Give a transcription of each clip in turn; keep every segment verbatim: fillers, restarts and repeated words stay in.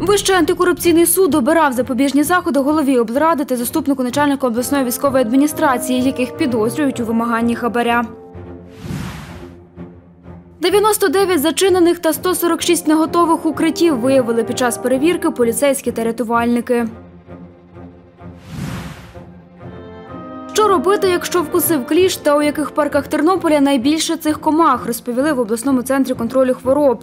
Вищий антикорупційний суд обирав запобіжні заходи голові облради та заступнику начальника обласної військової адміністрації, яких підозрюють у вимаганні хабаря. дев'яносто дев'ять зачинених та сто сорок шість неготових укриттів виявили під час перевірки поліцейські та рятувальники. Що робити, якщо вкусив кліщ, та у яких парках Тернополя найбільше цих комах, розповіли в обласному центрі контролю хвороб.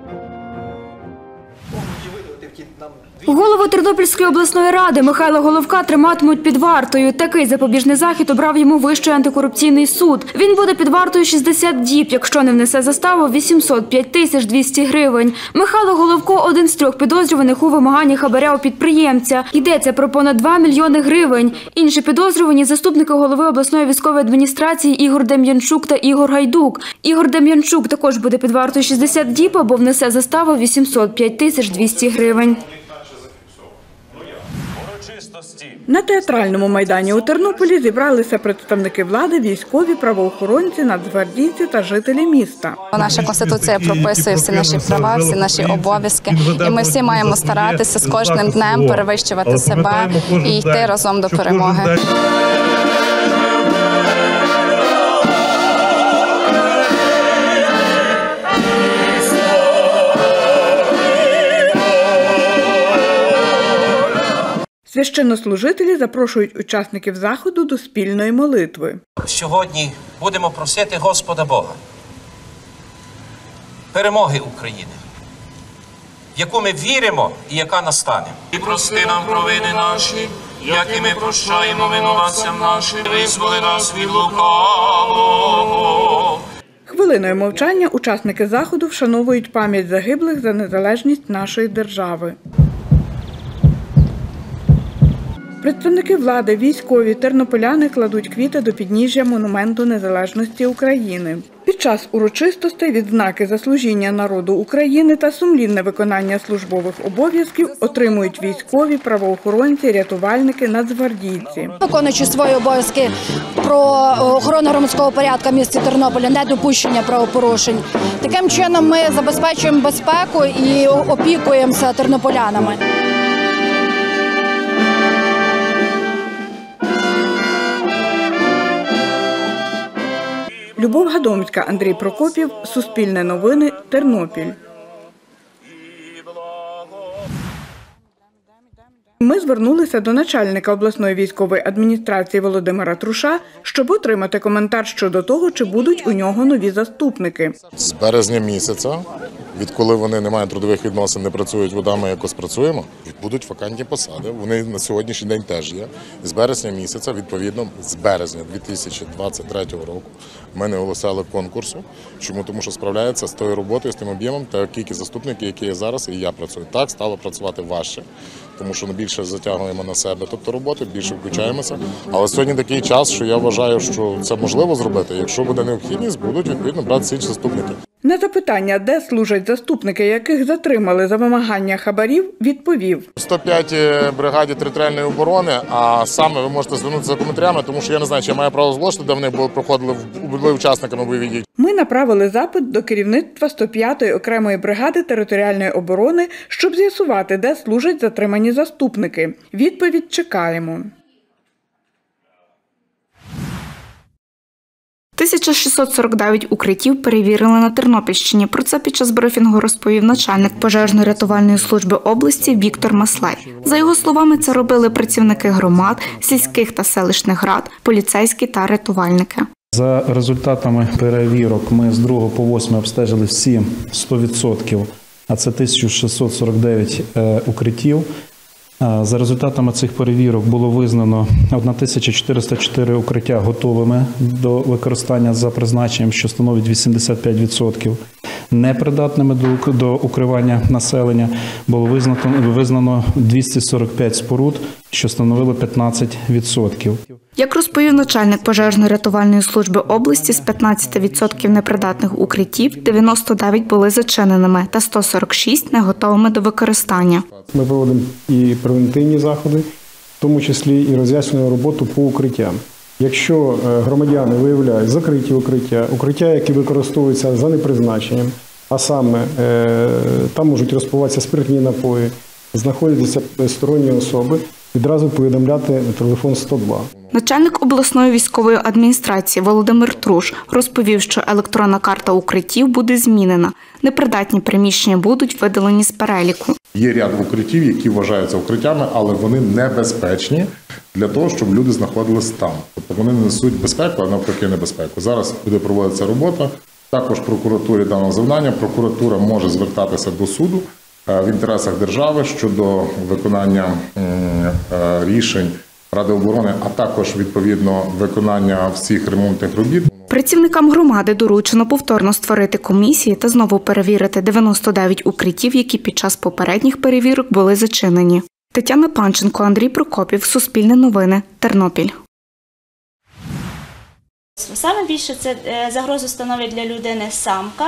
Голову Тернопільської обласної ради Михайла Головка триматимуть під вартою. Такий запобіжний захід обрав йому Вищий антикорупційний суд. Він буде під вартою шістдесят діб, якщо не внесе заставу вісімсот п'ять тисяч двісті гривень. Михайло Головко – один з трьох підозрюваних у вимаганні хабаря у підприємця. Йдеться про понад два мільйони гривень. Інші підозрювані – заступники голови обласної військової адміністрації Ігор Дем'янчук та Ігор Гайдук. Ігор Дем'янчук також буде під вартою шістдесят діб або внесе заставу вісімсот п'ять тисяч двісті гривень. На театральному майдані у Тернополі зібралися представники влади, військові, правоохоронці, нацгвардійці та жителі міста. Наша Конституція прописує всі наші права, всі наші обов'язки. І ми всі маємо старатися з кожним днем перевищувати себе і йти разом до перемоги. Священнослужителі запрошують учасників заходу до спільної молитви. Сьогодні будемо просити Господа Бога перемоги України, в яку ми віримо і яка настане. І прости нам провини наші, як і ми прощаємо винуватцям нашим, визволи нас від лукавого. Хвилиною мовчання учасники заходу вшановують пам'ять загиблих за незалежність нашої держави. Представники влади, військові, тернополяни кладуть квіти до підніжжя монументу незалежності України. Під час урочистостей відзнаки за служіння народу України та сумлінне виконання службових обов'язків отримують військові, правоохоронці, рятувальники, нацгвардійці. Виконуючи свої обов'язки про охорону громадського порядку в місті Тернополя, недопущення правопорушень. Таким чином ми забезпечуємо безпеку і опікуємося тернополянами. Любов Гадомська, Андрій Прокопів, Суспільне новини, Тернопіль. Ми звернулися до начальника обласної військової адміністрації Володимира Труша, щоб отримати коментар щодо того, чи будуть у нього нові заступники. З березня місяця, відколи вони не мають трудових відносин, не працюють водами, якось працюємо, будуть вакантні посади. Вони на сьогоднішній день теж є. З березня місяця, відповідно, з березня дві тисячі двадцять третього року ми не оголосили конкурсу. Чому? Тому що справляється з тою роботою, з тим об'ємом та кількість заступників, які є зараз, і я працюю. Так, стало працювати важче, тому що більше затягуємо на себе, тобто роботу, більше включаємося. Але сьогодні такий час, що я вважаю, що це можливо зробити. Якщо буде необхідність, будуть відповідно брати інші заступники. На запитання, де служать заступники, яких затримали за вимагання хабарів, відповів. сто п'ятій бригаді територіальної оборони, а саме ви можете звернутися за коментарями, тому що я не знаю, чи я маю право зложити, де вони були, проходили, були учасниками бойових дій. Ми направили запит до керівництва сто п'ятої окремої бригади територіальної оборони, щоб з'ясувати, де служать затримані заступники. Відповідь чекаємо. тисяча шістсот сорок дев'ять укриттів перевірили на Тернопільщині. Про це під час брифінгу розповів начальник пожежно-рятувальної служби області Віктор Маслай. За його словами, це робили працівники громад, сільських та селищних рад, поліцейські та рятувальники. За результатами перевірок ми з другого по восьме обстежили всі сто відсотків, а це тисяча шістсот сорок дев'ять укриттів. За результатами цих перевірок було визнано тисяча чотириста чотири укриття готовими до використання за призначенням, що становить вісімдесят п'ять відсотків. Непридатними до, до укривання населення було визнано, визнано двісті сорок п'ять споруд, що становило п'ятнадцять відсотків. Як розповів начальник пожежно-рятувальної служби області, з п'ятнадцяти відсотків непридатних укриттів дев'яносто дев'ять були зачиненими та сто сорок шість не готовими до використання. Ми проводимо і превентивні заходи, в тому числі і роз'яснюємо роботу по укриттям. Якщо громадяни виявляють закриті укриття, укриття, які використовуються за непризначенням, а саме там можуть розпиватися спиртні напої, знаходяться сторонні особи, відразу повідомляти на телефон сто два. Начальник обласної військової адміністрації Володимир Труш розповів, що електронна карта укриттів буде змінена. Непридатні приміщення будуть видалені з переліку. Є ряд укриттів, які вважаються укриттями, але вони небезпечні для того, щоб люди знаходились там. Тобто вони не несуть безпеку, а навпаки небезпеку. Зараз буде проводитися робота. Також прокуратурі дано завдання. Прокуратура може звертатися до суду в інтересах держави щодо виконання рішень Ради оборони, а також, відповідно, виконання всіх ремонтних робіт. Працівникам громади доручено повторно створити комісії та знову перевірити дев'яносто дев'ять укриттів, які під час попередніх перевірок були зачинені. Тетяна Панченко, Андрій Прокопів, Суспільне новини, Тернопіль. Саме більше це загрозу становить для людини самка,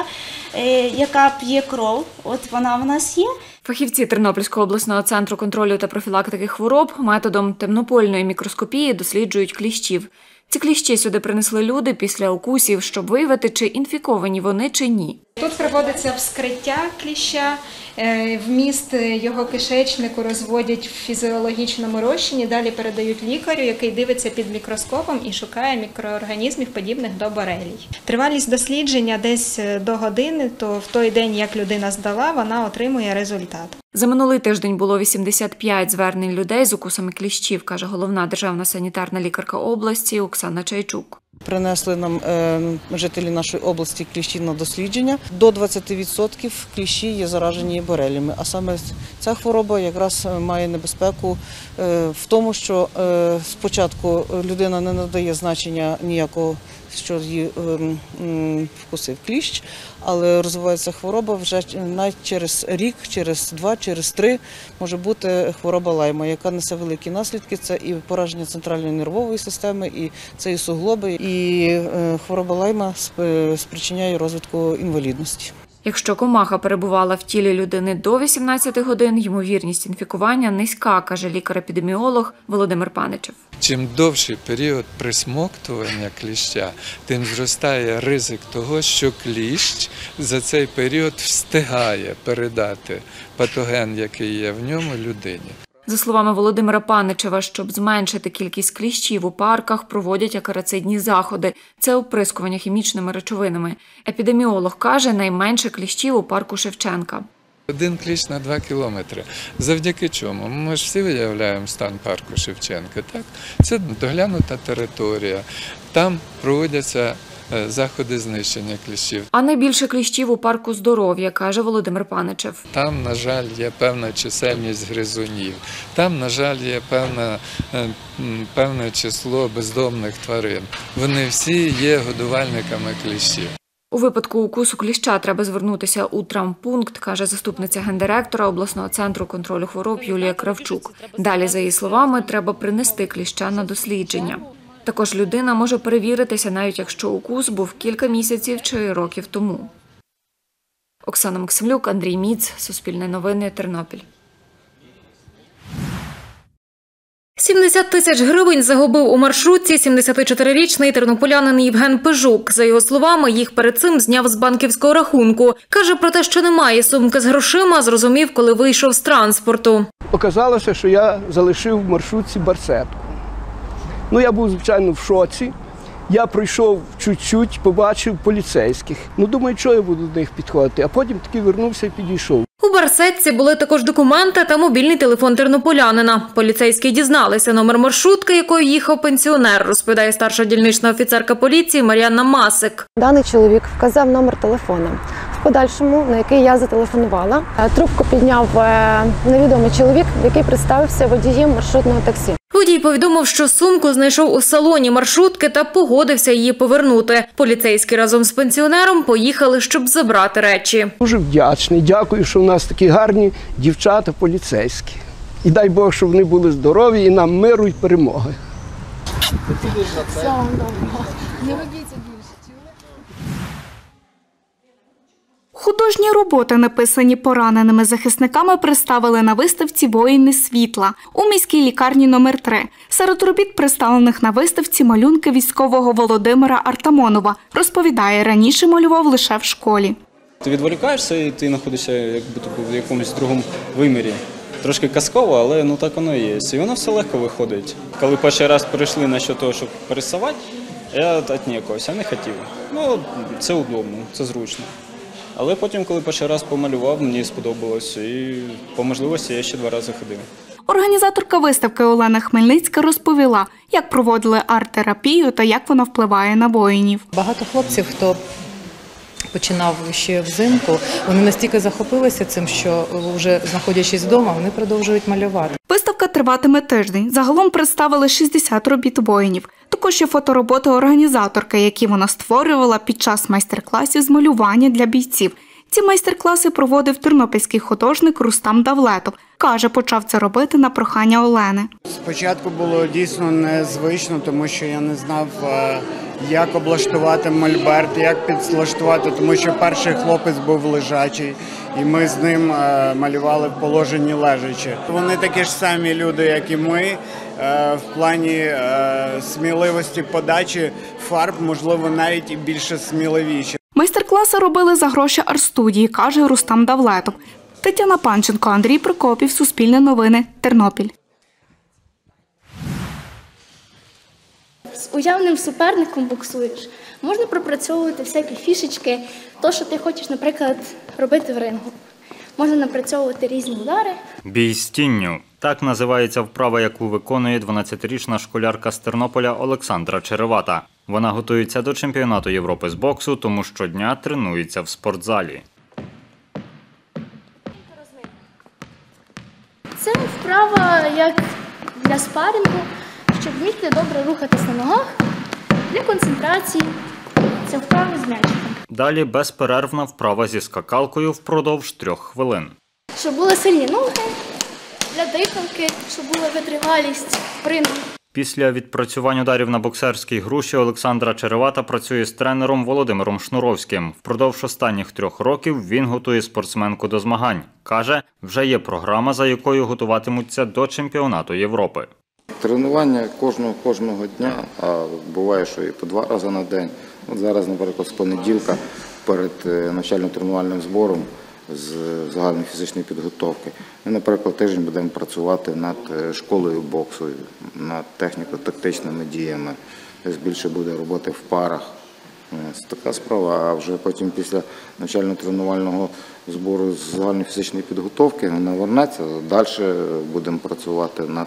яка п'є кров. От вона в нас є. Фахівці Тернопільського обласного центру контролю та профілактики хвороб методом темнопольної мікроскопії досліджують кліщів. Ці кліщі сюди принесли люди після укусів, щоб виявити, чи інфіковані вони, чи ні. Тут проводиться вскриття кліща, вміст його кишечнику розводять в фізіологічному розчині, далі передають лікарю, який дивиться під мікроскопом і шукає мікроорганізмів, подібних до борелій. Тривалість дослідження десь до години, то в той день, як людина здала, вона отримує результат. За минулий тиждень було вісімдесят п'ять звернень людей з укусами кліщів, каже головна державна санітарна лікарка області Оксана Чайчук. Принесли нам е, жителі нашої області кліщі на дослідження. До двадцяти відсотків кліщі є заражені борелями. А саме ця хвороба якраз має небезпеку е, в тому, що е, спочатку людина не надає значення ніякого, що її е, вкусив кліщ, але розвивається хвороба вже навіть через рік, через два, через три може бути хвороба лайма, яка несе великі наслідки. Це і пораження центральної нервової системи, і це і суглоби, і е, хвороба лайма спричиняє розвитку інвалідності. Якщо комаха перебувала в тілі людини до вісімнадцяти годин, ймовірність інфікування низька, каже лікар-епідеміолог Володимир Паничев. Чим довший період присмоктування кліща, тим зростає ризик того, що кліщ за цей період встигає передати патоген, який є в ньому, людині. За словами Володимира Паничева, щоб зменшити кількість кліщів у парках, проводять акарицидні заходи. Це оприскування хімічними речовинами. Епідеміолог каже, найменше кліщів у парку Шевченка. Один кліщ на два кілометри. Завдяки чому? Ми ж всі виявляємо стан парку Шевченка, так? Це доглянута територія. Там проводяться заходи знищення кліщів. А найбільше кліщів у парку здоров'я, каже Володимир Паничев. Там, на жаль, є певна чисельність гризунів. Там, на жаль, є певне, певне число бездомних тварин. Вони всі є годувальниками кліщів. У випадку укусу кліща треба звернутися у травмпункт, каже заступниця гендиректора обласного центру контролю хвороб Юлія Кравчук. Далі, за її словами, треба принести кліща на дослідження. Також людина може перевіритися, навіть якщо укус був кілька місяців чи років тому. Оксана Максимлюк, Андрій Міц, Суспільне новини, Тернопіль. сімдесят тисяч гривень загубив у маршрутці сімдесятичотирирічний тернополянин Євген Пижук. За його словами, їх перед цим зняв з банківського рахунку. Каже, про те, що немає сумки з грошима, зрозумів, коли вийшов з транспорту. Оказалося, що я залишив в маршрутці барсетку. Ну, я був, звичайно, в шоці. Я пройшов чуть-чуть, побачив поліцейських. Ну, думаю, що я буду до них підходити, а потім таки вернувся і підійшов. У барсетці були також документи та мобільний телефон тернополянина. Поліцейські дізналися номер маршрутки, якою їхав пенсіонер, розповідає старша дільнична офіцерка поліції Мар'яна Масик. Даний чоловік вказав номер телефону, в подальшому, на який я зателефонувала. Трубку підняв невідомий чоловік, який представився водієм маршрутного таксі. Водій повідомив, що сумку знайшов у салоні маршрутки та погодився її повернути. Поліцейські разом з пенсіонером поїхали, щоб забрати речі. Дуже вдячний, дякую, що в нас такі гарні дівчата поліцейські. І дай Бог, щоб вони були здорові і нам миру і перемоги. Всього доброго. Не робіться більше. Художні роботи, написані пораненими захисниками, представили на виставці «Воїни світла» у міській лікарні номер три. Серед робіт, представлених на виставці, малюнки військового Володимира Артамонова. Розповідає, раніше малював лише в школі. Ти відволікаєшся і ти знаходишся якби в якомусь другому вимірі. трошки казково, але ну так воно і є. І воно все легко виходить. Коли перший раз перейшли на що того, щоб пересувати, я отнікався, не хотів. Ну, це удобно, це зручно. Але потім, коли перший раз помалював, мені сподобалось, і по можливості я ще два рази ходив. Організаторка виставки Олена Хмельницька розповіла, як проводили арт-терапію та як вона впливає на воїнів. Багато хлопців, хто починав ще взимку, вони настільки захопилися цим, що вже знаходячись вдома, вони продовжують малювати. Виставка триватиме тиждень. Загалом представили шістдесят робіт воїнів. Також є фотороботи організаторки, які вона створювала під час майстер-класів з малювання для бійців. Ці майстер-класи проводив тернопільський художник Рустам Давлетов. Каже, почав це робити на прохання Олени. Спочатку було дійсно незвично, тому що я не знав, як облаштувати мольберт, як підлаштувати, тому що перший хлопець був лежачий, і ми з ним малювали в положенні лежачи. Вони такі ж самі люди, як і ми, в плані сміливості подачі фарб, можливо, навіть і більше сміливіші. Майстер-класи робили за гроші арт-студії, каже Рустам Давлетов. Тетяна Панченко, Андрій Прокопів, Суспільне новини, Тернопіль. З уявним суперником боксуєш. Можна пропрацьовувати всякі фішечки, то, що ти хочеш, наприклад, робити в рингу. Можна напрацьовувати різні удари. Бій з тінню. Так називається вправа, яку виконує дванадцятирічна школярка з Тернополя Олександра Черевата. Вона готується до чемпіонату Європи з боксу, тому щодня тренується в спортзалі. Це вправа як для спарингу, щоб вміти добре рухатись на ногах, для концентрації. Це вправа з м'ячиком. Далі безперервна вправа зі скакалкою впродовж трьох хвилин. Щоб були сильні ноги, для дихалки, щоб була витривалість спринту. Після відпрацювань ударів на боксерській груші Олександра Черевата працює з тренером Володимиром Шнуровським. Впродовж останніх трьох років він готує спортсменку до змагань. Каже, вже є програма, за якою готуватимуться до чемпіонату Європи. Тренування кожного, кожного дня, а буває, що і по два рази на день. От зараз, наприклад, з понеділка перед навчально-тренувальним збором з загальної фізичної підготовки. Ми, наприклад, тиждень будемо працювати над школою боксу, над техніко-тактичними діями. Тобто більше буде роботи в парах. Це така справа, а вже потім після навчально-тренувального збору з загальної фізичної підготовки вона вернеться, далі будемо працювати над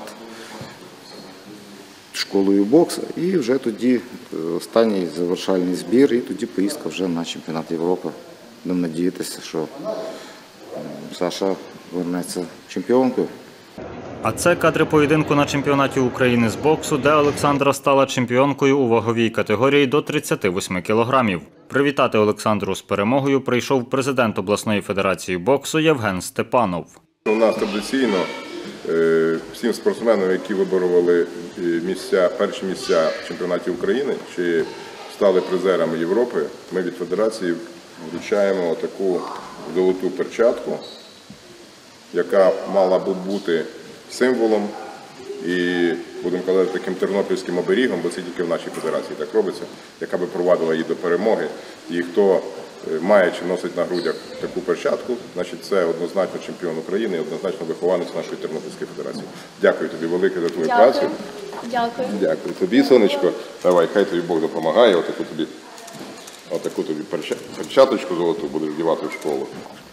школою боксу і вже тоді останній завершальний збір і тоді поїздка вже на чемпіонат Європи. Будемо надіятися, що Саша вернеться чемпіонкою. А це кадри поєдинку на чемпіонаті України з боксу, де Олександра стала чемпіонкою у ваговій категорії до тридцяти восьми кілограмів. Привітати Олександру з перемогою прийшов президент обласної федерації боксу Євген Степанов. У нас традиційно всім спортсменам, які виборювали місця, перші місця в чемпіонаті України чи стали призерами Європи, ми від федерації вручаємо таку золоту перчатку, яка мала б бути символом і, будемо казати, таким тернопільським оберігом, бо це тільки в нашій федерації так робиться, яка би провадила її до перемоги. І хто має чи носить на грудях таку перчатку, значить це однозначно чемпіон України і однозначно вихованець нашої Тернопільської федерації. Дякую тобі велике за твою Дякую. працю. Дякую. Дякую тобі, сонечко. Давай, хай тобі Бог допомагає, отаку тобі, отаку тобі перчаточку золоту будеш вдівати в школу.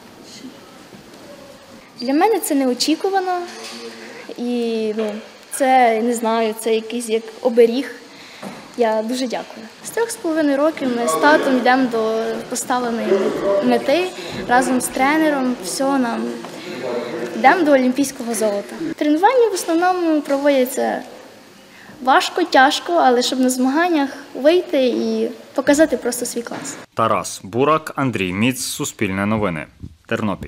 Для мене це неочікувано і ну, це, не знаю, це якийсь як оберіг. Я дуже дякую. З трьох з половиною років ми з татом йдемо до поставленої мети разом з тренером, все нам йдемо до олімпійського золота. Тренування в основному проводяться важко, тяжко, але щоб на змаганнях вийти і показати просто свій клас. Тарас Бурак, Андрій Міц, Суспільне новини, Тернопіль.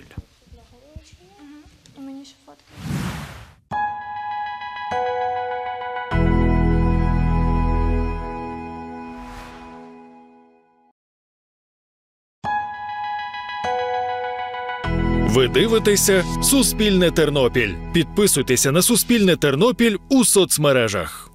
Ви дивитеся Суспільне Тернопіль. Підписуйтеся на Суспільне Тернопіль у соцмережах.